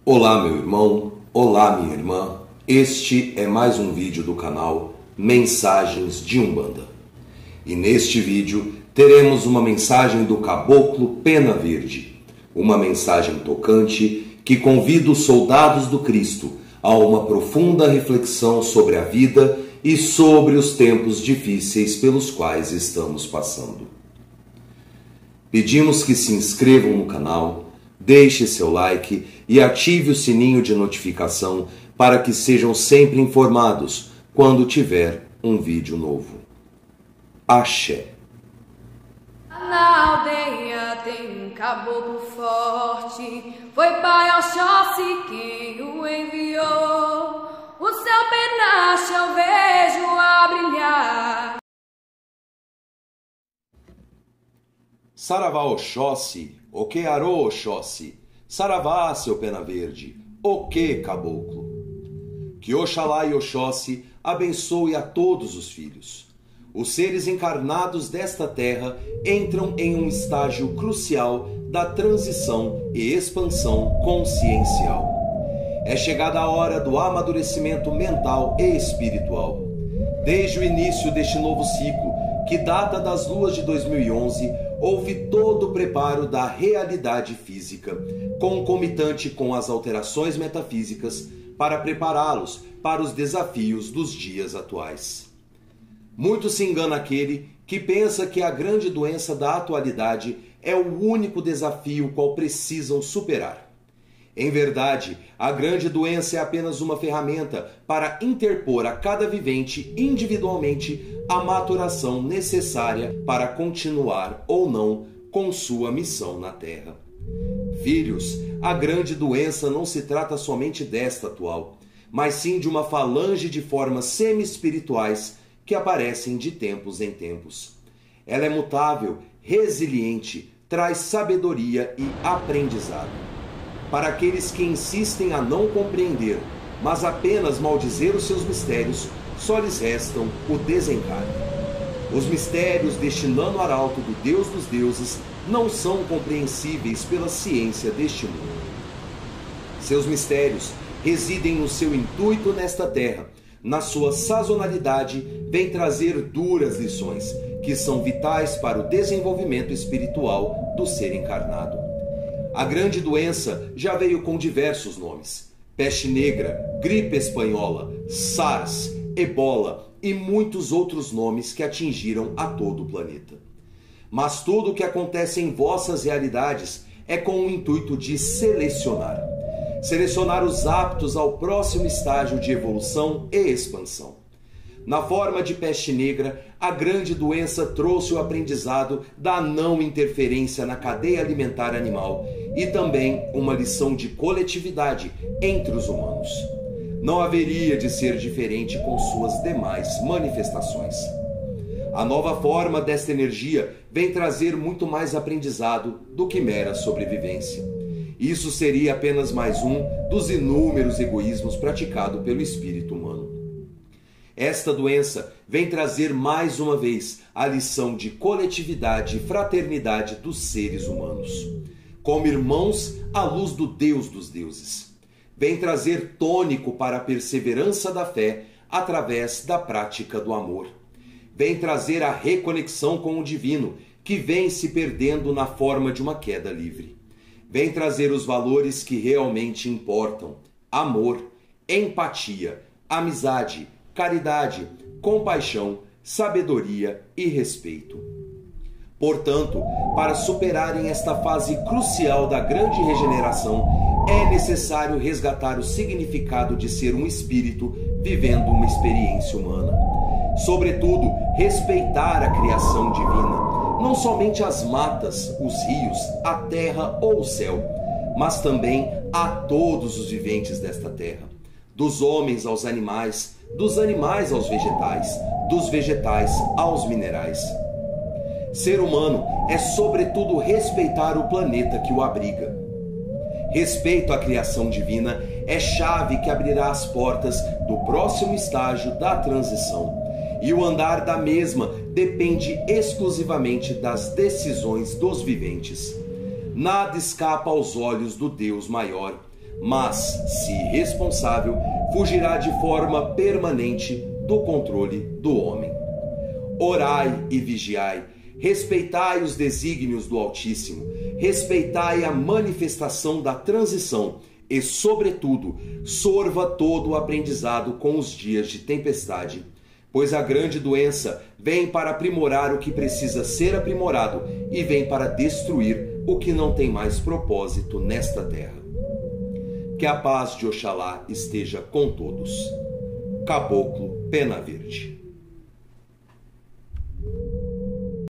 Olá, meu irmão, olá, minha irmã. Este é mais um vídeo do canal Mensagens de Umbanda. E neste vídeo teremos uma mensagem do Caboclo Pena Verde, uma mensagem tocante que convida os soldados do Cristo a uma profunda reflexão sobre a vida e sobre os tempos difíceis pelos quais estamos passando. Pedimos que se inscrevam no canal, deixe seu like e ative o sininho de notificação para que sejam sempre informados quando tiver um vídeo novo. Axé. Na aldeia tem um caboclo forte, foi Pai Oxóssi quem o enviou. O seu penacho eu vejo a brilhar. Saravá Oxóssi, Oque Arô Oxóssi, Saravá, seu Pena Verde, Oque Caboclo. Que Oxalá e Oxóssi abençoe a todos os filhos. Os seres encarnados desta terra entram em um estágio crucial da transição e expansão consciencial. É chegada a hora do amadurecimento mental e espiritual. Desde o início deste novo ciclo, que data das luas de 2011, houve todo o preparo da realidade física, concomitante com as alterações metafísicas, para prepará-los para os desafios dos dias atuais. Muito se engana aquele que pensa que a grande doença da atualidade é o único desafio qual precisam superar. Em verdade, a grande doença é apenas uma ferramenta para interpor a cada vivente individualmente a maturação necessária para continuar ou não com sua missão na Terra. Filhos, a grande doença não se trata somente desta atual, mas sim de uma falange de formas semi-espirituais que aparecem de tempos em tempos. Ela é mutável, resiliente, traz sabedoria e aprendizado. Para aqueles que insistem a não compreender, mas apenas maldizer os seus mistérios, só lhes restam o desencargo. Os mistérios deste nano arauto do Deus dos deuses não são compreensíveis pela ciência deste mundo. Seus mistérios residem no seu intuito nesta terra. Na sua sazonalidade, vem trazer duras lições, que são vitais para o desenvolvimento espiritual do ser encarnado. A grande doença já veio com diversos nomes: peste negra, gripe espanhola, SARS, ebola e muitos outros nomes que atingiram a todo o planeta. Mas tudo o que acontece em vossas realidades é com o intuito de selecionar os aptos ao próximo estágio de evolução e expansão. Na forma de peste negra, a grande doença trouxe o aprendizado da não interferência na cadeia alimentar animal e também uma lição de coletividade entre os humanos. Não haveria de ser diferente com suas demais manifestações. A nova forma desta energia vem trazer muito mais aprendizado do que mera sobrevivência. Isso seria apenas mais um dos inúmeros egoísmos praticados pelo espírito humano. Esta doença vem trazer mais uma vez a lição de coletividade e fraternidade dos seres humanos, como irmãos à luz do Deus dos deuses. Vem trazer tônico para a perseverança da fé através da prática do amor. Vem trazer a reconexão com o divino, que vem se perdendo na forma de uma queda livre. Vem trazer os valores que realmente importam: amor, empatia, amizade, caridade, compaixão, sabedoria e respeito. Portanto, para superarem esta fase crucial da grande regeneração, é necessário resgatar o significado de ser um espírito vivendo uma experiência humana. Sobretudo, respeitar a criação divina, não somente as matas, os rios, a terra ou o céu, mas também a todos os viventes desta terra, dos homens aos animais, dos animais aos vegetais, dos vegetais aos minerais. Ser humano é sobretudo respeitar o planeta que o abriga. Respeito à criação divina é chave que abrirá as portas do próximo estágio da transição. E o andar da mesma depende exclusivamente das decisões dos viventes. Nada escapa aos olhos do Deus maior, mas, se irresponsável, fugirá de forma permanente do controle do homem. Orai e vigiai, respeitai os desígnios do Altíssimo, respeitai a manifestação da transição e, sobretudo, sorva todo o aprendizado com os dias de tempestade, pois a grande doença vem para aprimorar o que precisa ser aprimorado e vem para destruir o que não tem mais propósito nesta terra. Que a paz de Oxalá esteja com todos. Caboclo Pena Verde.